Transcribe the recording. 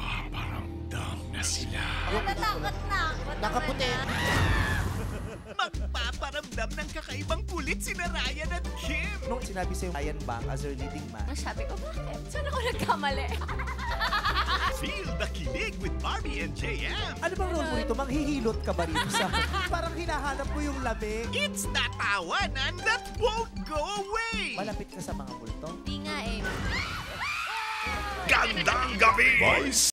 Nagpaparamdam na sila. Natatakot na ako. Nakaputi. Magpaparamdam ng kakaibang kulit si Ryan at Kim. Nung sinabi sa'yo, Ryan Bang as your leading man, Sabi ko, bakit? Saan ako nagkamali? Feel the kilig with Barbie and JM. ano bang role mo rito? Manghihilot ka ba rito sa... Parang hinahanap mo yung lamig. It's the tawanan that won't go away. Malapit ka sa mga multo. Hindi nga eh. Gandang gabi!